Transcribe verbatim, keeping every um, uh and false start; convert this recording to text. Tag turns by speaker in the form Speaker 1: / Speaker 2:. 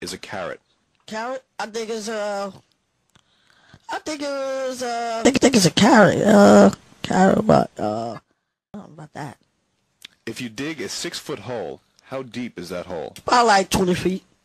Speaker 1: is a carrot?
Speaker 2: Carrot? I think it's uh. I think it's uh. I think, I think it's a carrot. Uh, carrot. What? Uh, I don't know about that.
Speaker 1: If you dig a six-foot hole, how deep is that hole?
Speaker 2: About like twenty feet.